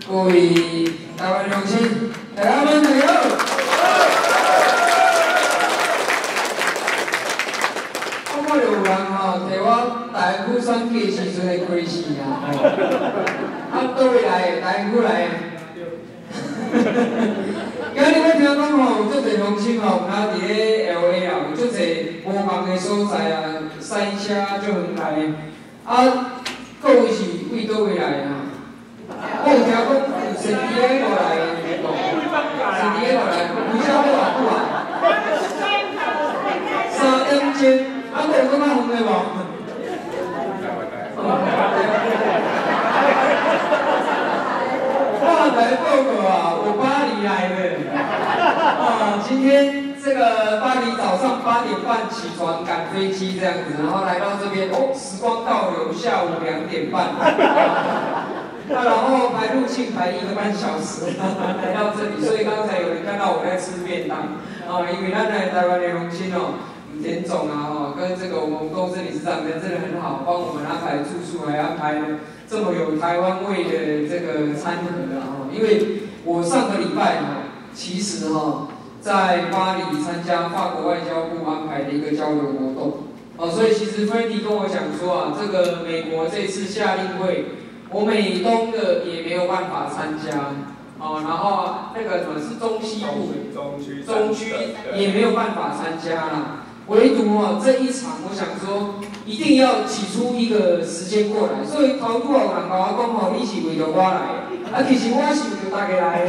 各位台湾乡亲，大家好，大家好。我有人吼摕我大安区选举时阵的开示啊，倒位来的，大安区来的。今日要听讲吼，有足侪乡亲吼，毋通伫咧 LA 啊，有足侪无梦的所在啊，塞车足远来的。啊，各位是为倒位来的啊？我有听讲有是伫咧落来的，是伫咧落来，为啥要偌久啊？3点钟，啊，有更较远的无？我来报告啊，我巴黎来的。今天这个巴黎早上8点半起床赶飞机这样子，然后来到这边，时光倒流，下午2点半。然后排入境排1个半小时来到这里，所以刚才有人看到我在吃便当因为咱来台湾的乡亲田总啊跟这个我们公司理事长人真的很好，帮我们安排住宿，还安排这么有台湾味的这个餐盒因为我上个礼拜其实在巴黎参加法国外交部安排的一个交流活动所以其实 Freddy 跟我讲说这个美国这次夏令会。我美东的也没有办法参加，然后那个什么是中西部，中区也没有办法参加啦。唯独这一场，我想说一定要挤出一个时间过来。所以头拄有人甲我讲你是为着我来的，其实我是为着大家来的。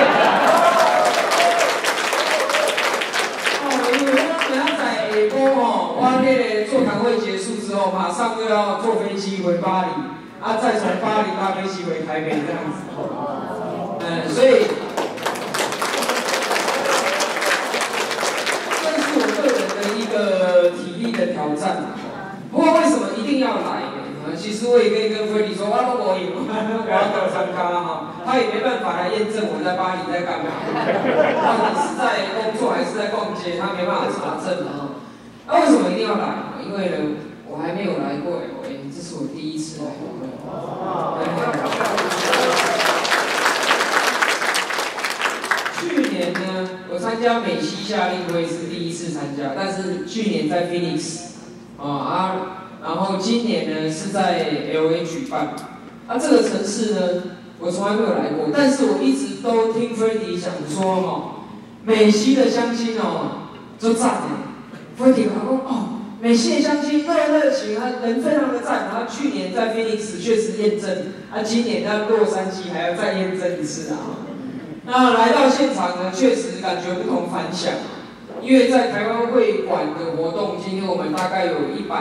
因为我明仔载下晡我那个座谈会结束之后，马上就要坐飞机回巴黎。再从巴黎搭飞机回台北这样子，所以这是我个人的一个体力的挑战。不过为什么一定要来呢？其实我也可以跟菲利说，我都无用，我要参加他也没办法来验证我在巴黎在干嘛，到底是在工作还是在逛街，他没办法查证那为什么一定要来？因为呢，我还没有来过LA，这是我第一次来。去年呢，我参加美西夏令会是第一次参加，但是去年在 Phoenix 然后今年呢是在 LA 举办。这个城市呢，我从来没有来过，但是我一直都听 Freddy 讲说美西的乡亲就赞Freddy 讲美西的乡亲热情人非常的赞。然后去年在 Phoenix 确实验证，今年在洛杉矶还要再验证一次那来到现场呢，确实感觉不同凡响。因为在台湾会馆的活动，今天我们大概有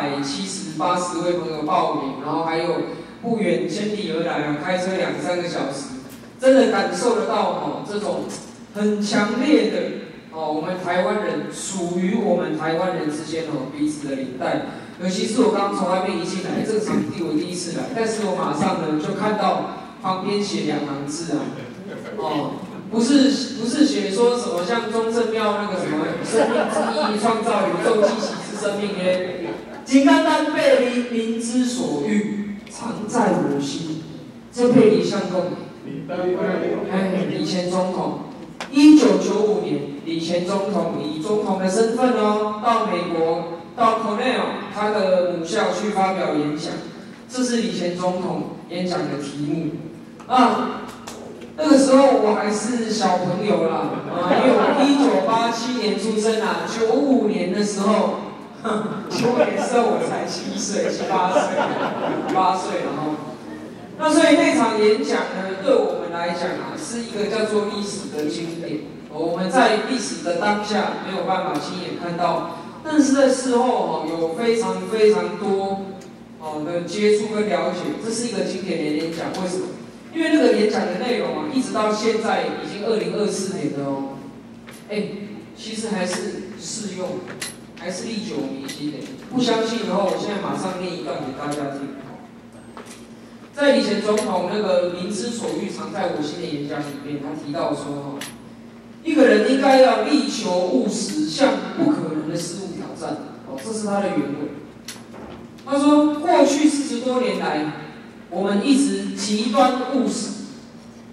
170、80位朋友报名，然后还有不远千里而来开车2、3个小时，真的感受得到这种很强烈的。我们台湾人属于我们台湾人之间彼此的领带，尤其是我刚从外面一进来，这个场地我第一次来，但是我马上呢就看到旁边写2行字不是写说什么像中正庙那个什么生命之意创造宇宙气息之生命简单单背民之所欲，常在我心，这配李相公，李前总统。1995年，李前总统以总统的身份到美国到 Cornell 他的母校去发表演讲，这是李前总统演讲的题目那个时候我还是小朋友啦因为我1987年出生95年的时候，95年的时候我才7岁、8岁那所以那场演讲呢，对我们来讲是一个叫做历史的经典。我们在历史的当下没有办法亲眼看到，但是在事后有非常非常多的接触跟了解，这是一个经典的演讲。为什么？因为那个演讲的内容一直到现在已经2024年了其实还是适用，还是历久弥新的。不相信的话，我现在马上念一段给大家听。在李前总统那个民之所欲，常在我心的演讲里面，他提到说一个人应该要力求务实，向不可能的事物挑战这是他的原文。他说，过去40多年来，我们一直极端务实，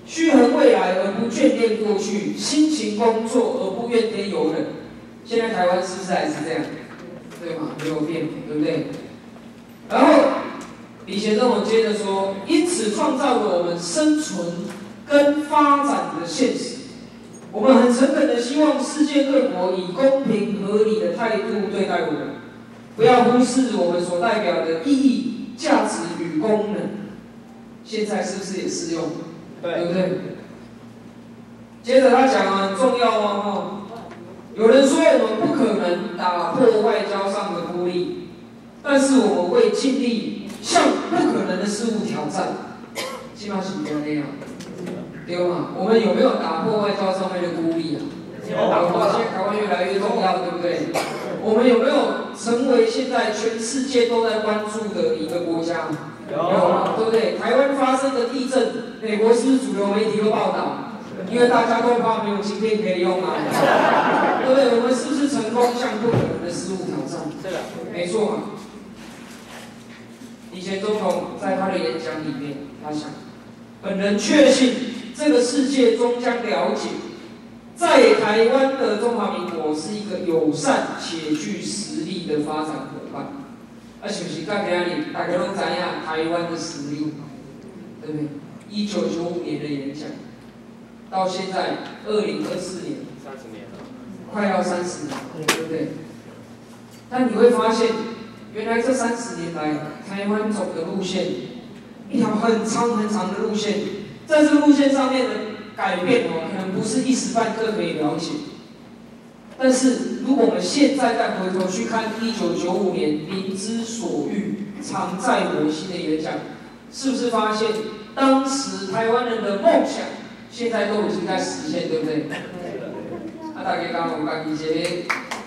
虚衡未来而不眷恋过去，辛勤工作而不怨天尤人。现在台湾是不是还是这样？对吗？没有变，对不对？然后李贤仲接着说，因此创造了我们生存跟发展的现实。我们很诚恳的希望世界各国以公平合理的态度对待我们，不要忽视我们所代表的意义、价值与功能。现在是不是也适用？对不对？接着他讲很重要哦，有人说我们不可能打破外交上的孤立，但是我们会尽力向不可能的事物挑战。起码是不要那样。对吗？我们有没有打破外交上面的孤立啊？有。现在台湾越来越重要，对不对？我们有没有成为现在全世界都在关注的一个国家？有，对不对？台湾发生的地震，美国是不是主流媒体都报道？因为大家都怕没有晶片可以用啊，对不对？我们是不是成功向不可能的事物挑战？是的，没错嘛。以前总统在他的演讲里面，他想，本人确信。这个世界终将了解，在台湾的中华民国是一个友善且具实力的发展伙伴。是不是到今日大家都知影台湾的实力，对不对？1995年的演讲，到现在2024年，30年了，快要30年，对不对？但你会发现，原来这30年来，台湾走的路线，一条很长很长的路线。在这个路线上面的改变可能不是一时半刻可以了解。但是如果我们现在再回头去看1995年民之所欲，常在我心的演讲，是不是发现当时台湾人的梦想，现在都已经在实现，对不对？大家刚刚有讲一些，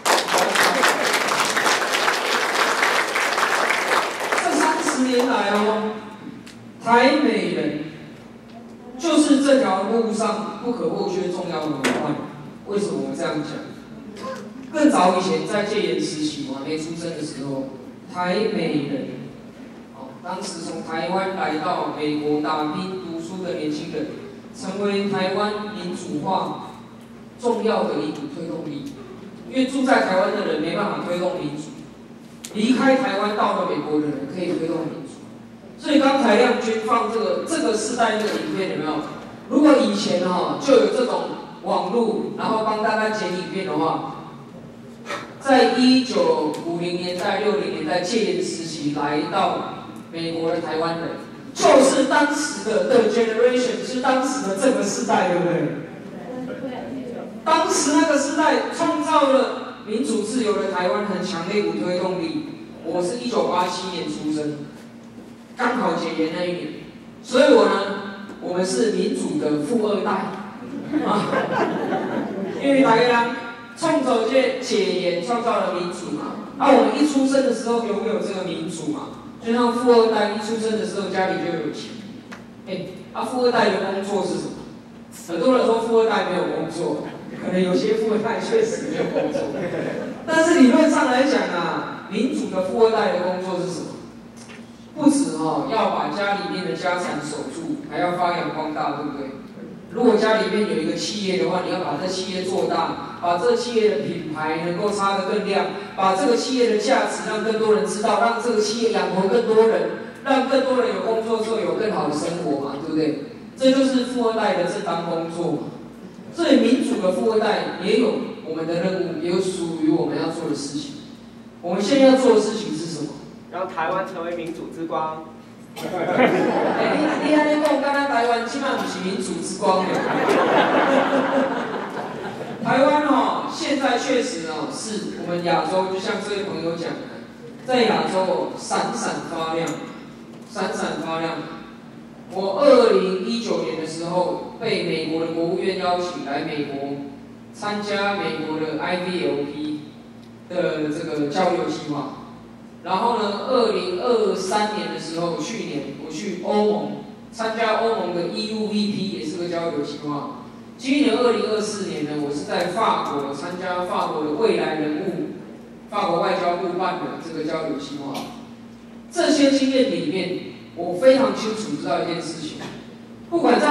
这30年来台美人。就是这条路上不可或缺重要的伙伴。为什么我这样讲？更早以前在戒严时期，我还没出生的时候，台美人，当时从台湾来到美国打拼读书的年轻人，成为台湾民主化重要的一股推动力。因为住在台湾的人没办法推动民主，离开台湾到了美国的人可以推动民主。所以刚才亮君放这个世代这个影片有没有？如果以前就有这种网络，然后帮大家剪影片的话，在1950年代、60年代戒严时期来到美国的台湾人，就是当时的 The Generation， 是当时的这个世代，对不对？当时那个时代创造了民主自由的台湾很强的一股推动力。我是1987年出生。刚好解严那一年，所以我们是民主的富二代因为大家创造这解严创造了民主嘛，我们一出生的时候拥有这个民主嘛，就像富二代一出生的时候家里就有钱，富二代的工作是什么？很多人说富二代没有工作，可能有些富二代确实没有工作，但是理论上来讲民主的富二代的工作是什么？不止要把家里面的家产守住，还要发扬光大，对不对？如果家里面有一个企业的话，你要把这企业做大，把这企业的品牌能够擦得更亮，把这个企业的价值让更多人知道，让这个企业养活更多人，让更多人有工作之后有更好的生活嘛，对不对？这就是富二代的正当工作嘛。所以民主的富二代也有我们的任务，也有属于我们要做的事情。我们现在要做的事情是什么？ 让台湾成为民主之光。 你安尼讲，敢若台湾起码不是民主之光的。台湾现在确实是我们亚洲，就像这位朋友讲的，在亚洲闪闪发亮，闪闪发亮。我2019年的时候被美国的国务院邀请来美国参加美国的 IVLP 的这个交流计划。然后呢，2023年的时候，去年我去欧盟参加欧盟的 EUVP， 也是个交流计划。今年2024年呢，我是在法国参加法国的未来人物，法国外交部办的这个交流计划。这些经验里面，我非常清楚知道一件事情：不管在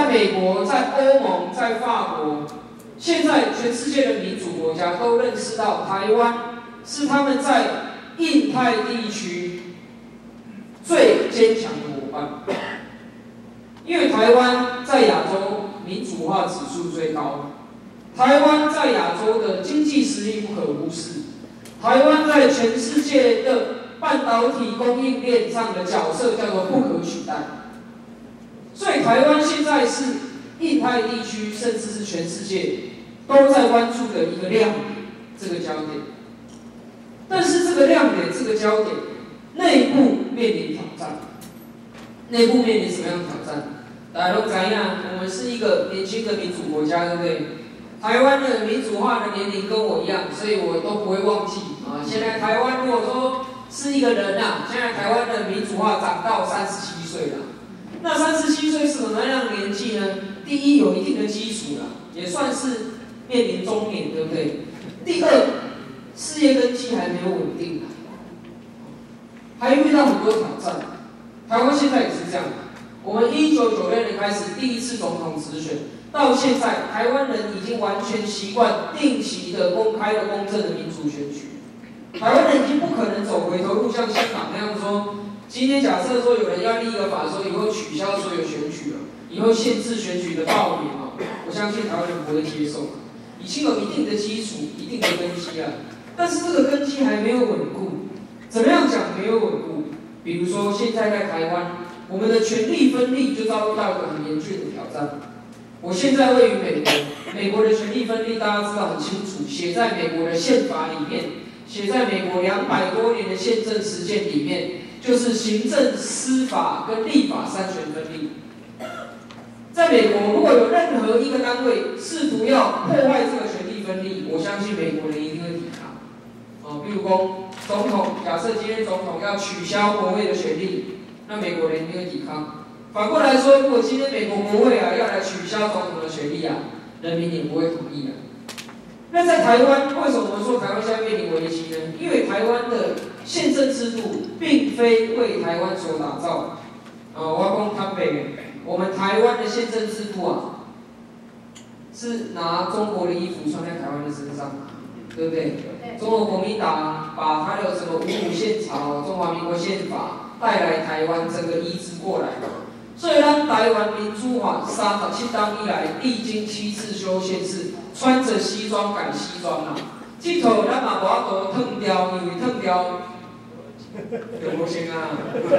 美国、在欧盟、在法国，现在全世界的民主国家都认识到台湾是他们在印太地区最坚强的伙伴。因为台湾在亚洲民主化指数最高，台湾在亚洲的经济实力不可忽视，台湾在全世界的半导体供应链上的角色叫做不可取代。所以台湾现在是印太地区，甚至是全世界都在关注的一个亮点，这个焦点。但是这个亮点、这个焦点，内部面临挑战。内部面临什么样的挑战？大家都知道，我们是一个年轻的民主国家，对不对？台湾的民主化的年龄跟我一样，所以我都不会忘记啊。现在台湾如果说是一个人啊，现在台湾的民主化长到37岁了。那37岁是什么样的年纪呢？第一，有一定的基础了，也算是面临中年，对不对？第二，事业根基还没有稳定，还遇到很多挑战。台湾现在也是这样，我们1996年开始第一次总统直选，到现在台湾人已经完全习惯定期的、公开的、公正的民主选举。台湾人已经不可能走回头路，像香港那样说。今天假设说有人要立一个法，说以后取消所有选举了，以后限制选举的报名啊，我相信台湾人不会接受。已经有一定的基础、一定的根基了，但是这个根基还没有稳固。怎么样讲没有稳固？比如说现在在台湾，我们的权力分立就遭遇到一个很严峻的挑战。我现在位于美国，美国的权力分立大家知道很清楚，写在美国的宪法里面，写在美国200多年的宪政实践里面。就是行政、司法跟立法三权分立。在美国，如果有任何一个单位试图要破坏这个权力分立，我相信美国人一定会抵抗。比如说总统，假设今天总统要取消国会的权力，那美国人一定会抵抗。反过来说，如果今天美国国会要来取消总统的权力人民也不会同意。那在台湾，为什么我们说台湾现在面临危机呢？因为台湾的宪政制度并非为台湾所打造。我要讲坦白，我们台湾的宪政制度是拿中国的衣服穿在台湾的身上，对不对？中国国民党把他的什么五宪草、中华民国宪法带来台湾，整个移植过来。所以咱台湾民主法37当以来，历经7次修宪是穿着西装改西装啦。这套咱嘛无法度褪掉，因为褪掉就无行啊。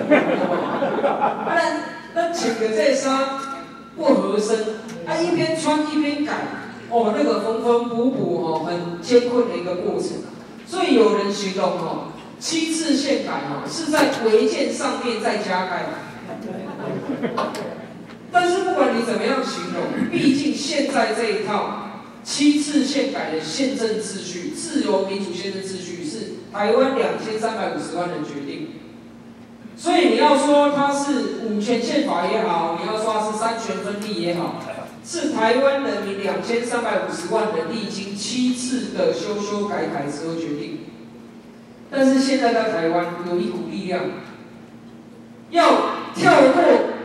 咱穿的这衫不合身，一边穿一边改，那个缝缝补补很艰困的一个过程。所以有人形容7次宪改是在违建上面再加盖。但是不管你怎么样形容，毕竟现在这一套7次宪改的宪政秩序、自由民主宪政秩序是台湾2350万人决定。所以你要说它是五权宪法也好，你要说它是三权分立也好，是台湾人民2350万人历经7次的修改之后决定。但是现在在台湾有一股力量，要跳过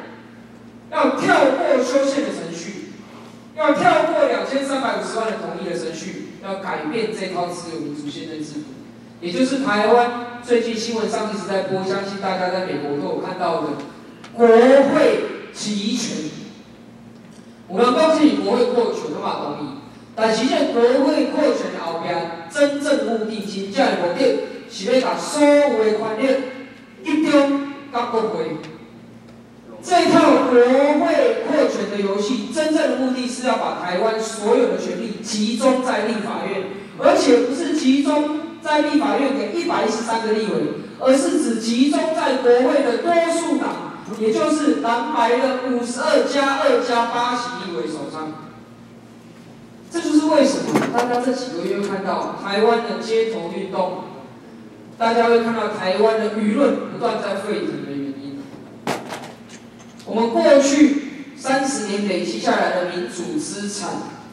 修宪的程序，要跳过2350万人同意的程序，要改变这套自由民主宪政制度，也就是台湾最近新闻上一直在播，相信大家在美国都有看到的国会集权。有人讲是国会扩权，我嘛同意，但是这国会扩权的后边，真正目的真正的目的是要把所有的权力集中到国会。这一套国会扩权的游戏，真正的目的是要把台湾所有的权力集中在立法院，而且不是集中在立法院给113个立委，而是只集中在国会的多数党，也就是蓝白的52+2+8席立委手上。这就是为什么大家这几个月会看到台湾的街头运动，大家会看到台湾的舆论不断在沸腾的原因。我们过去30年累积下来的民主资产，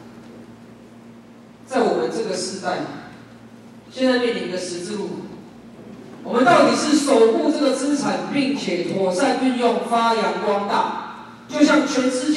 在我们这个时代，现在面临的十字路口，我们到底是守护这个资产，并且妥善运用、发扬光大，就像全世界期待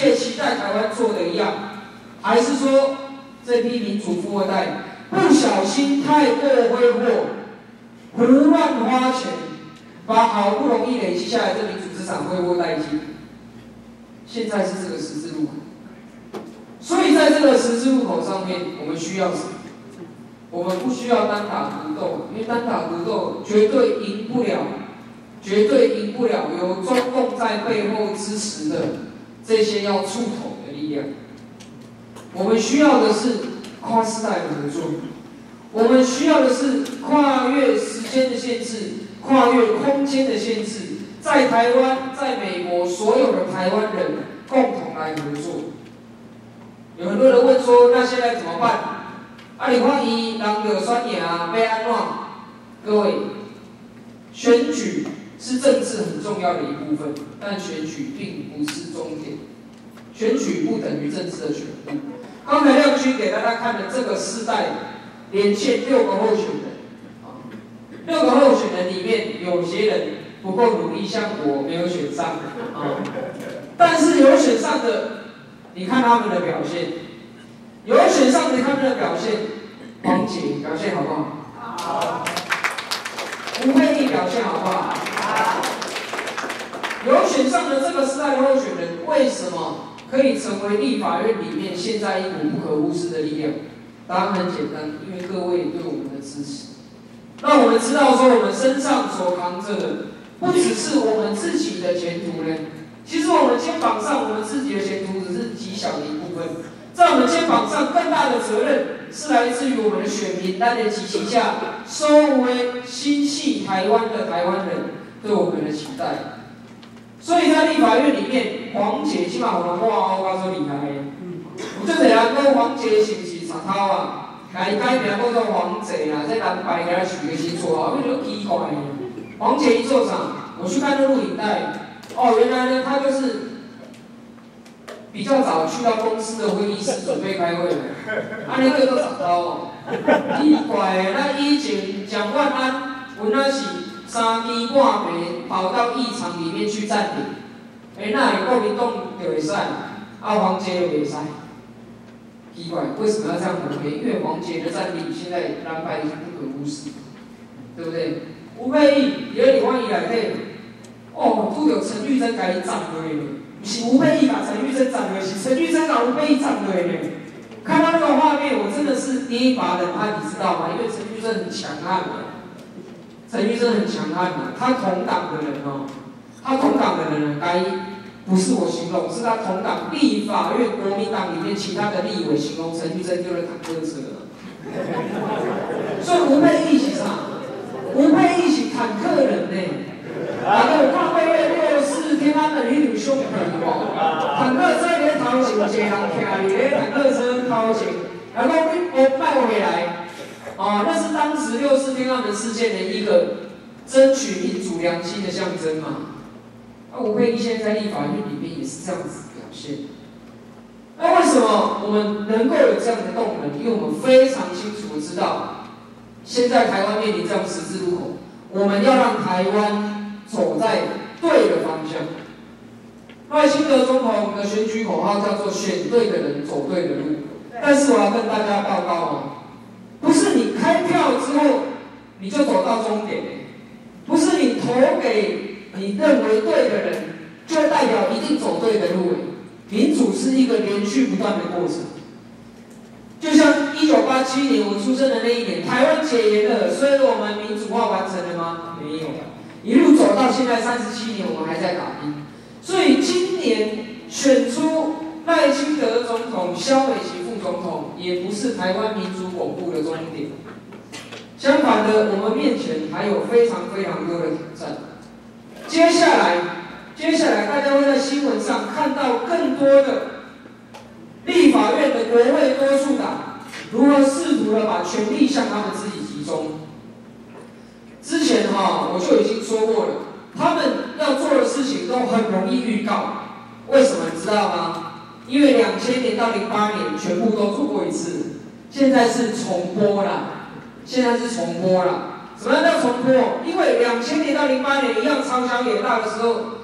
在台湾做的一样，还是说这批民主富二代不小心太过挥霍，胡乱花钱，把好不容易累积下来的民主资产挥霍殆尽？现在是这个十字路口，所以在这个十字路口上面，我们需要什么？我们不需要单打独斗，因为单打独斗绝对赢不了，绝对赢不了有中共在背后支持的这些要出头的力量。我们需要的是跨世代的合作，我们需要的是跨越时间的限制，跨越空间的限制，在台湾、在美国，所有的台湾人共同来合作。有很多人问说，那现在怎么办？你看伊人就选赢啊，要安怎？各位，选举是政治很重要的一部分，但选举并不是终点，选举不等于政治的全部。刚才亮君给大家看的这个世代连线6个候选人，6个候选人里面有些人不够努力，像我没有选上但是有选上的，你看他们的表现。有选上的他们的表现，黄捷表现好不好？好。吴佩益表现好不好？好。有选上的这个世代的候选人，为什么可以成为立法院里面现在一股不可忽视的力量？答案很简单，因为各位对我们的支持。让我们知道说，我们身上所扛着的，不只是我们自己的前途呢，其实我们肩膀上我们自己的前途只是极小的一部分。在我们肩膀上更大的责任，是来自于我们的选民咱的支持下，所有的心系台湾的台湾人对我们的期待。所以在立法院里面，黄捷起码我们哇哇说厉害的。有这个人讲黄捷是不是贼头啊？改名叫做黄捷啦，在蓝白给他取个新绰号，我觉得奇怪。黄捷一做啥？我去看那录影带，原来呢他就是。比较早去到公司的会议室准备开会，那个都十头，奇怪的，咱以前蒋万安，有那是3更半暝跑到议场里面去占领，那国民党就会使，黄捷就袂使，奇怪，为什么要这样抹黑？因为黄捷的战力现在蓝白已经不可忽视，对不对？吴佩益伫咧立法院内底，拄着陈玉珍甲伊站落去。不是吴佩益把陈玉珍涨落去，陈玉珍把吴佩益涨落去。看到那个画面，我真的是捏一把冷汗，你知道吗？因为陈玉珍很强悍的，陈玉珍很强悍的，他同党的人他同党的人该不是我形容，是他同党立法院国民党里面其他的立委形容陈玉珍就是坦克车。所以吴佩益是啥？吴佩益是坦克人呢。大家有看8月64天安门迄条相片无？坦克车咧头前，有一个人徛伫咧坦克车头前，然后你卖回来，那是当时64天安门事件的一个争取民主良心的象征嘛。吴佩益现在在立法院里面也是这样子表现。那为什么我们能够有这样的动能？因为我们非常清楚的知道，现在台湾面临这样十字路口，我们要让台湾走在对的方向。赖清德总统的选举口号叫做"选对的人，走对的路"。但是我要跟大家报告不是你开票之后你就走到终点，不是你投给你认为对的人，就代表一定走对的路。民主是一个连续不断的过程。就像1987年我出生的那一年，台湾解严了，所以我们民主化完成了吗？没有。一路走到现在37年，我们还在打拼。所以今年选出赖清德总统、萧美琴副总统，也不是台湾民主巩固的终点。相反的，我们面前还有非常非常多的挑战。接下来大家会在新闻上看到更多的立法院的国会多数党如何试图的把权力向他们自己集中。之前我就已经说过了，他们要做的事情都很容易预告。为什么你知道吗？因为2000年到08年全部都做过一次，现在是重播啦。什么叫重播？因为2000年到08年一样朝小野大的时候，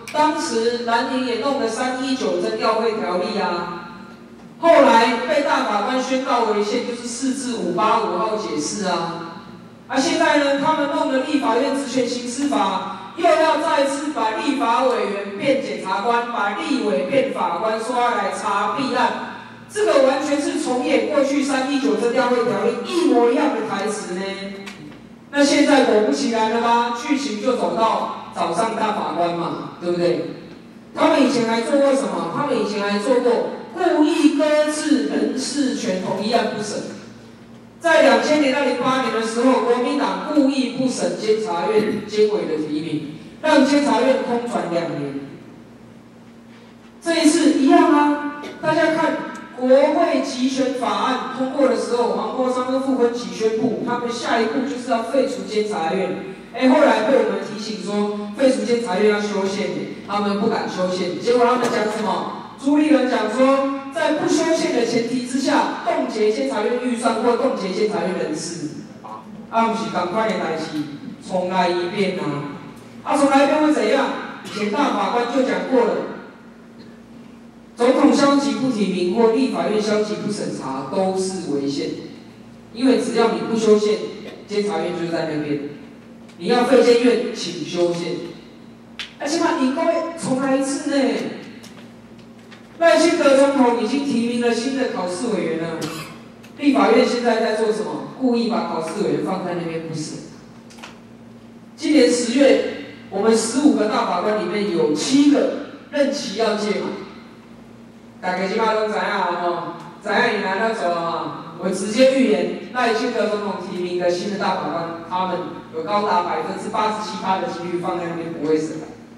当时蓝营也弄了319征调会条例啊，后来被大法官宣告违宪，就是4至585号解释啊。现在呢，他们弄了立法院职权行使法，又要再次把立法委员变检察官，把立委变法官，说要来查弊案。这个完全是重演过去319征调会条例一模一样的台词呢。那现在果不其然了吧？剧情就走到早上大法官嘛，对不对？他们以前还做过什么？他们以前还做过故意搁置人事权同意案不审。在2000年到08年的时候，国民党故意不审监察院监委的提名，让监察院空转2年。这一次一样啊，大家看。国会集权法案通过的时候，黄国昌跟傅昆萁宣布，他们下一步就是要废除监察院。后来被我们提醒说，废除监察院要修宪，他们不敢修宪。结果他们讲什么？朱立伦讲说，在不修宪的前提之下，冻结监察院预算或冻结监察院人事。不是赶快的代志，重来一遍啊！重来一遍会怎样？以前大法官就讲过了。总统消极不提名或立法院消极不审查都是违宪，因为只要你不修宪，监察院就在那边。你要废监院，请修宪。起码你各位重来一次呢。赖清德总统已经提名了新的考试委员了，立法院现在在做什么？故意把考试委员放在那边不审。今年10月，我们15个大法官里面有7个任期要届满。大家起码都知道知道你拿到手我直接预言，赖清德总统提名的新的大法官，他们有高达87%的几率放在那边不会审。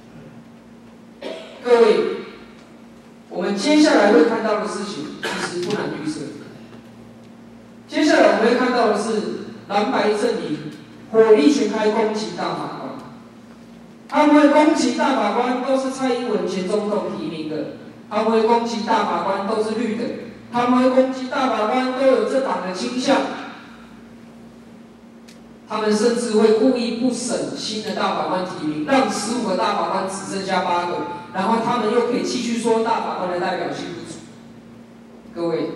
各位，我们接下来会看到的事情其实不难预测。接下来我们会看到的是蓝白阵营火力全开攻击大法官，他们会攻击大法官都是蔡英文前总统提名的。他们会攻击大法官都是绿的，他们会攻击大法官都有政党的倾向，他们甚至会故意不审新的大法官提名，让15个大法官只剩下8个，然后他们又可以继续说大法官的代表性不足。各位，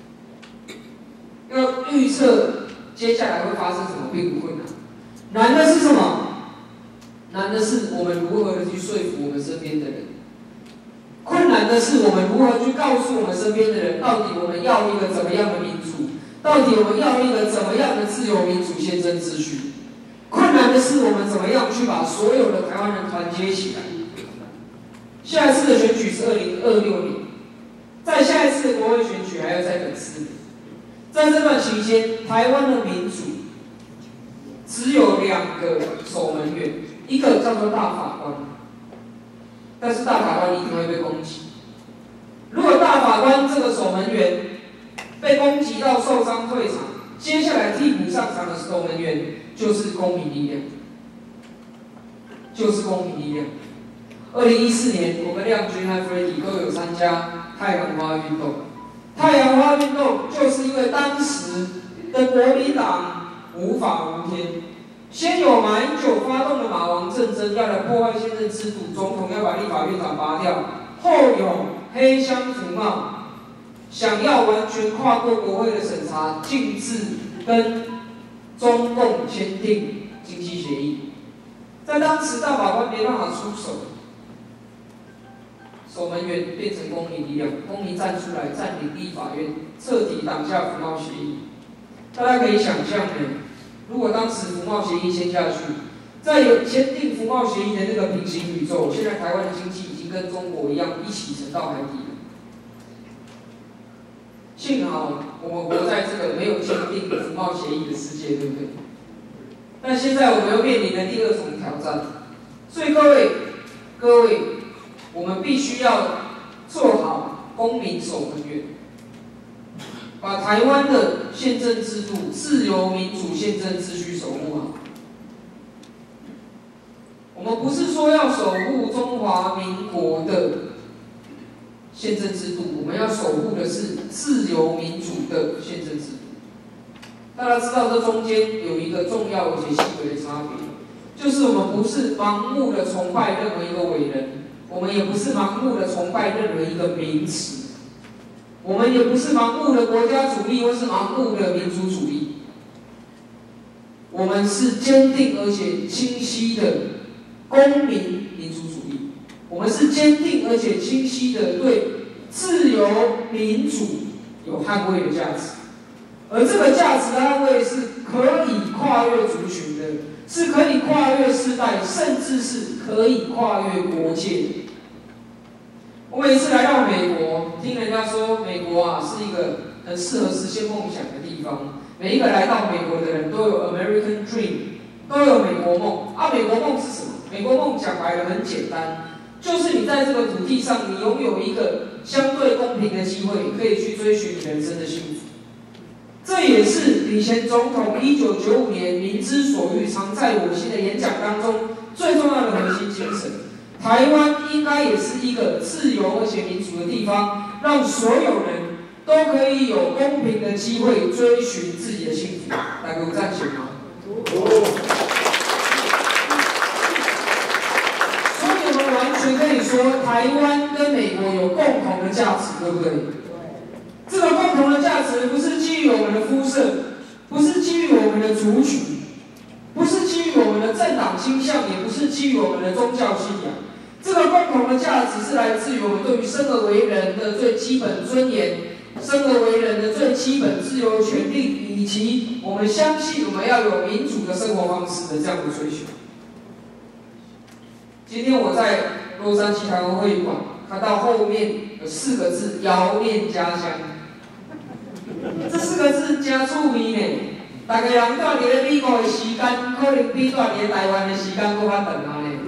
要预测接下来会发生什么并不困难，难的是什么？难的是我们如何的去说服我们身边的人。困难的是我们如何去告诉我们身边的人，到底我们要一个怎么样的民主，到底我们要一个怎么样的自由民主宪政秩序。困难的是我们怎么样去把所有的台湾人团结起来。下一次的选举是2026年，在下一次的国会选举还要再等4年。在这段期间，台湾的民主只有2个守门员，一个叫做大法官。但是大法官一定会被攻击。如果大法官这个守门员被攻击到受伤退场，接下来替补上场的守门员就是公民力量，就是公民力量。2014年，我跟亮君和 Freddy 都有参加太阳花运动。太阳花运动就是因为当时的国民党无法无天。先有马英九发动了马王政争，要来破坏宪政制度，总统要把立法院长拔掉；后有黑箱服贸，想要完全跨过国会的审查，禁止跟中共签订经济协议。在当时，大法官没办法出手，守门员变成公民力量，公民站出来占领立法院，彻底挡下服贸协议。大家可以想象的。如果当时服贸协议签下去，在有签订服贸协议的那个平行宇宙，现在台湾的经济已经跟中国一样一起沉到海底了。幸好我们活在这个没有签订服贸协议的世界，对不对？但现在我们又面临了第2重挑战，所以各位，我们必须要做好公民守门员。把台湾的宪政制度、自由民主宪政秩序守护好。我们不是说要守护中华民国的宪政制度，我们要守护的是自由民主的宪政制度。大家知道这中间有一个重要且细微的差别，就是我们不是盲目的崇拜任何一个伟人， 我们也不是盲目的崇拜任何一个名词，我们也不是盲目的国家主义或是盲目的民族主义，我们是坚定而且清晰的公民民主主义，我们是坚定而且清晰的对自由民主有捍卫的价值，而这个价值的捍卫是可以跨越族群的，是可以跨越世代，甚至是可以跨越国界的。我每次来到美国，听人家说美国啊是一个很适合实现梦想的地方。每一个来到美国的人都有 American Dream， 都有美国梦。啊，美国梦是什么？美国梦讲白了很简单，就是你在这个土地上，你拥有一个相对公平的机会，可以去追寻你人生的幸福。这也是李前总统1995年民之所欲，常在我心的演讲当中最重要的核心精神。台湾应该也是一个自由而且民主的地方，让所有人都可以有公平的机会追寻自己的幸福。大家有赞成吗？所以我们完全可以说，台湾跟美国有共同的价值，对不对？这个共同的价值不是基于我们的肤色，不是基于我们的族群，不是基于我们的政党倾向，也不是基于我们的宗教信仰。这个共同的价值是来自于我们对于生而为人的最基本尊严，生而为人的最基本自由权利，以及我们相信我们要有民主的生活方式的这样的追求。今天我在洛杉矶台湾会议馆看到后面有4个字：遥念家乡。这4个字真趣味呢。大家人住伫咧美国的时间，可能比住伫台湾的时间搁较长啊呢。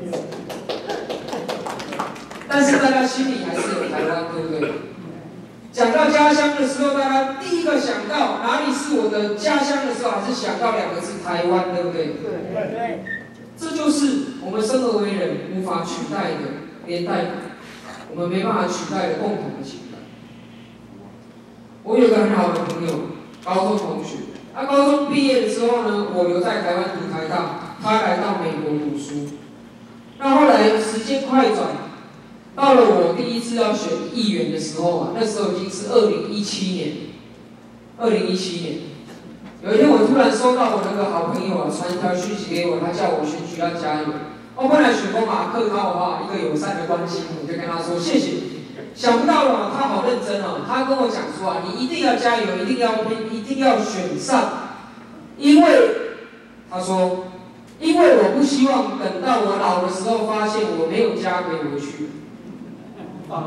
但是大家心里还是有台湾，对不对？讲到家乡的时候，大家第一个想到哪里是我的家乡的时候，还是想到2个字：台湾，对不对？对。这就是我们生而为人无法取代的连带感，我们没办法取代的共同的情感。我有个很好的朋友，高中同学，他高中毕业的时候呢，我留在台湾读台大，他来到美国读书。那后来时间快转，到了我第一次要选议员的时候啊，那时候已经是2017年。2017年，有一天我突然收到我那个好朋友啊传一条讯息给我，他叫我选举要加油。我本来选过马克他的话，一个友善的关心，我就跟他说谢谢。想不到啊，他好认真哦，他跟我讲说啊，你一定要加油，一定要拼，一定要选上，因为他说，因为我不希望等到我老的时候发现我没有家可以回去。我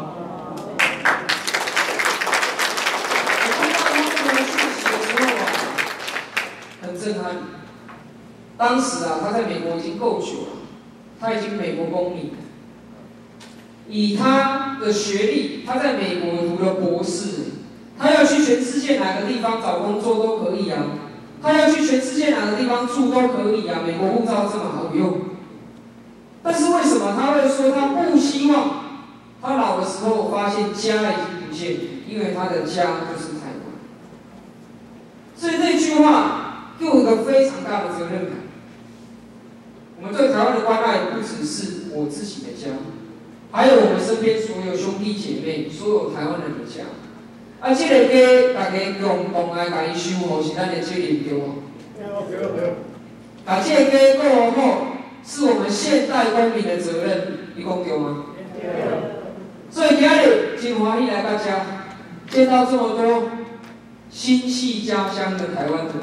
听到他这个讯息的时候啊，很震撼。当时啊，他在美国已经够久了，他已经美国公民了。以他的学历，他在美国读了博士，他要去全世界哪个地方找工作都可以啊，他要去全世界哪个地方住都可以啊，美国护照这么好用。但是为什么他会说他不希望他老的时候发现家已经不见？因为他的家就是台湾。所以这句话给我一个非常大的责任感。我们对台湾的关爱不只是我自己的家。还有我们身边所有兄弟姐妹，所有台湾人的家。啊，这个家大家共同来甲伊守护是咱的责任，对无？把这个家顾好，是我们现代公民的责任，你讲对吗？所以今日真欢喜来到这，见到这么多心系家乡的台湾人。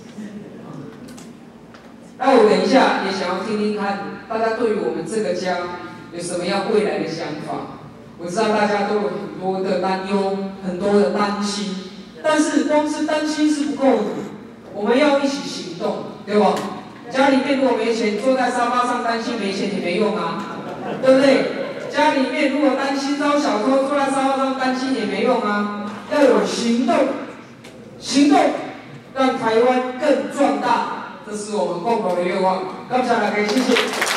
那我等一下也想要听听看，大家对于我们这个家有什么样未来的想法？我知道大家都有很多的担忧，很多的担心，但是光是担心是不够的，我们要一起行动，对吧？家里面如果没钱，坐在沙发上担心没钱也没用啊，对不对？家里面如果担心遭小偷，坐在沙发上担心也没用啊，要有行动，行动让台湾更壮大，这是我们共同的愿望。感谢大家，谢谢。